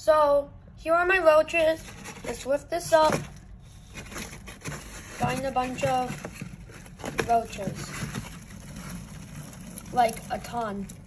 So, here are my roaches. Let's lift this up. Find a bunch of roaches. Like a ton.